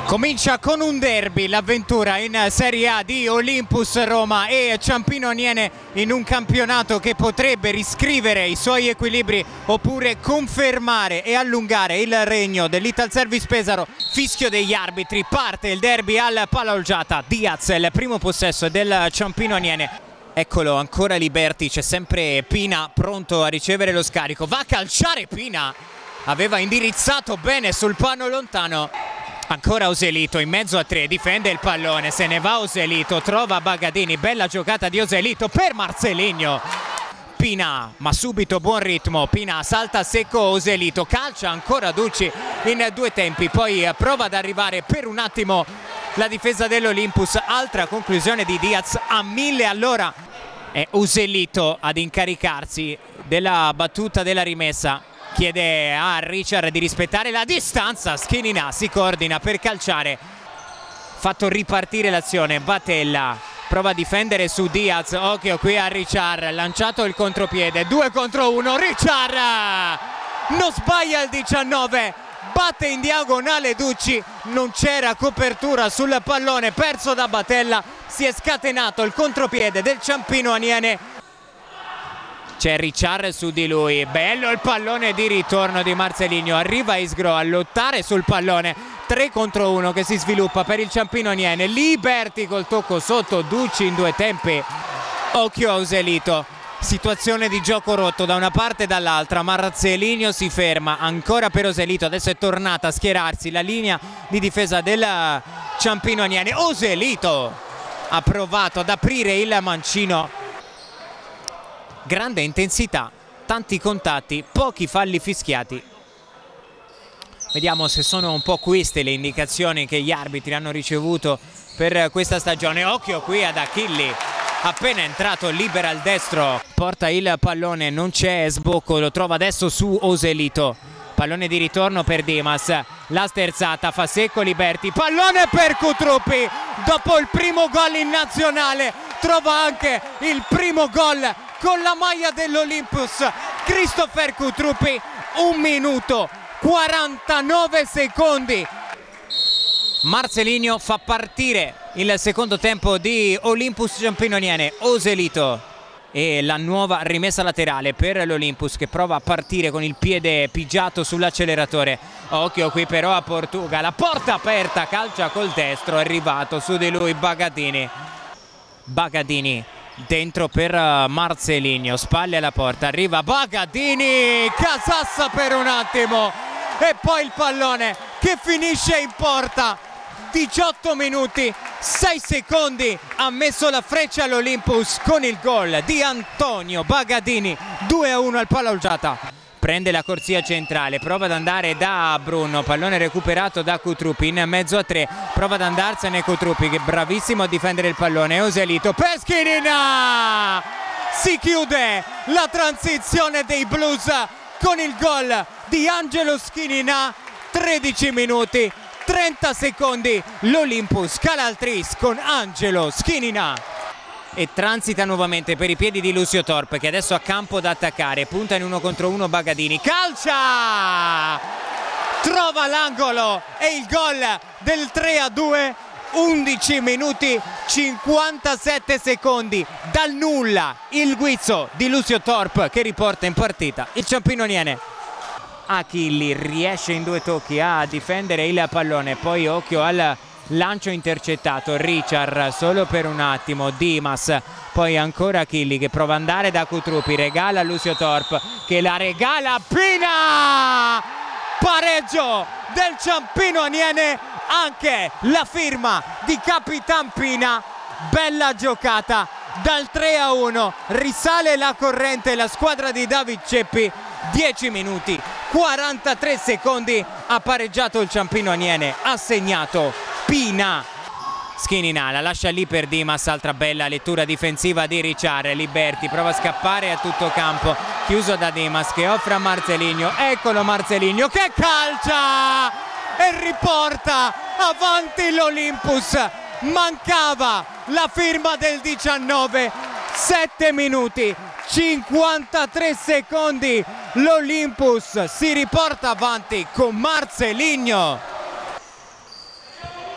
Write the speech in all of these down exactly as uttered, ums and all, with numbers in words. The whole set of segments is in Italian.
Comincia con un derby l'avventura in Serie A di Olympus Roma e Ciampino Aniene in un campionato che potrebbe riscrivere i suoi equilibri oppure confermare e allungare il regno dell'Italservice Pesaro. Fischio degli arbitri, parte il derby al Pala Olgiata. Diaz, il primo possesso del Ciampino Aniene. Eccolo ancora Liberti, c'è sempre Pina pronto a ricevere lo scarico. Va a calciare Pina, aveva indirizzato bene sul palo lontano. Ancora Oselito in mezzo a tre, difende il pallone, se ne va Oselito, trova Bagadini, bella giocata di Oselito per Marceligno. Pina, ma subito buon ritmo, Pina salta secco Oselito, calcia ancora Ducci in due tempi, poi prova ad arrivare per un attimo la difesa dell'Olympus, altra conclusione di Diaz a mille all'ora. È Oselito ad incaricarsi della battuta della rimessa. Chiede a Richard di rispettare la distanza, Schinina si coordina per calciare, fatto ripartire l'azione, Batella prova a difendere su Diaz, occhio qui a Richard, lanciato il contropiede, due contro uno, Richard non sbaglia il diciannove, batte in diagonale Ducci, non c'era copertura sul pallone perso da Batella, si è scatenato il contropiede del Ciampino Aniene. C'è Richard su di lui, bello il pallone di ritorno di Marceligno, arriva Isgro a lottare sul pallone, tre contro uno che si sviluppa per il Ciampino Aniene, Liberti col tocco sotto, Ducci in due tempi, occhio a Oselito, situazione di gioco rotto da una parte e dall'altra, Marceligno si ferma, ancora per Oselito, adesso è tornata a schierarsi la linea di difesa del Ciampino Aniene, Oselito ha provato ad aprire il mancino. Grande intensità, tanti contatti, pochi falli fischiati. Vediamo se sono un po' queste le indicazioni che gli arbitri hanno ricevuto per questa stagione. Occhio qui ad Achilli, appena entrato libera il destro, porta il pallone, non c'è sbocco, lo trova adesso su Oselito. Pallone di ritorno per Dimas, la sterzata, fa secco Liberti, pallone per Cutruppi, dopo il primo gol in nazionale trova anche il primo gol con la maglia dell'Olympus, Christopher Cutruppi, un minuto quarantanove secondi. Marceligno fa partire il secondo tempo di Olympus Ciampino Aniene, Oselito e la nuova rimessa laterale per l'Olympus che prova a partire con il piede pigiato sull'acceleratore. Occhio qui però a Portuga, la porta aperta, calcia col destro, è arrivato su di lui Bagadini. Bagadini dentro per Marceligno, spalle alla porta, arriva Bagadini, Casassa per un attimo e poi il pallone che finisce in porta. Diciotto minuti, sei secondi, ha messo la freccia all'Olympus con il gol di Antonio Bagadini, due a uno al Pala Olgiata. Prende la corsia centrale, prova ad andare da Bruno, pallone recuperato da Cutruppi in mezzo a tre, prova ad andarsene Cutruppi che è bravissimo a difendere il pallone, Oselito, Peschinina! Si chiude la transizione dei Blues con il gol di Angelo Schinina, tredici minuti, trenta secondi, l'Olympus cala al tris con Angelo Schinina. E transita nuovamente per i piedi di Lucio Torp che adesso ha campo da attaccare, punta in uno contro uno Bagadini, calcia, trova l'angolo e il gol del tre a due, undici minuti cinquantasette secondi, dal nulla il guizzo di Lucio Torp che riporta in partita il Ciampino Aniene. Achilli riesce in due tocchi a difendere il pallone, poi occhio al lancio intercettato, Richard solo per un attimo, Dimas, poi ancora Achilli che prova ad andare da Cutruppi, regala a Lucio Torp che la regala a Pina, pareggio del Ciampino Aniene, anche la firma di Capitan Pina, bella giocata, dal tre a uno risale la corrente la squadra di David Ceppi, dieci minuti quarantatré secondi, ha pareggiato il Ciampino Aniene, ha segnato Pina. Schinina la lascia lì per Dimas, altra bella lettura difensiva di Richard, Liberti prova a scappare a tutto campo, chiuso da Dimas che offre a Marceligno, eccolo Marceligno che calcia e riporta avanti l'Olympus, mancava la firma del diciannove, sette minuti cinquantatré secondi, l'Olympus si riporta avanti con Marceligno.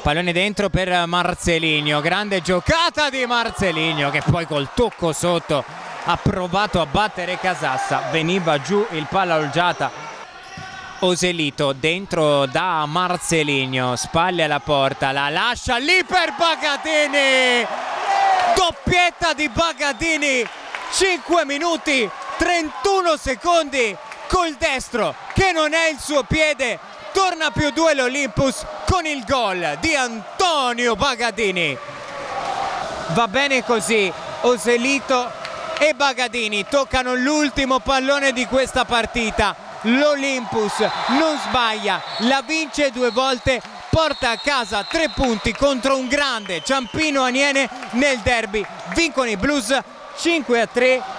Pallone dentro per Marcelinho, grande giocata di Marcelinho che poi col tocco sotto ha provato a battere Casassa, veniva giù il palla olgiata. Oselito dentro da Marcelinho, spalle alla porta, la lascia lì per Bagadini, doppietta di Bagadini, cinque minuti trentuno secondi col destro che non è il suo piede, torna più due l'Olympus con il gol di Antonio Bagadini. Va bene così, Oselito e Bagadini toccano l'ultimo pallone di questa partita. L'Olympus non sbaglia, la vince due volte, porta a casa tre punti contro un grande Ciampino Aniene nel derby. Vincono i Blues cinque a tre.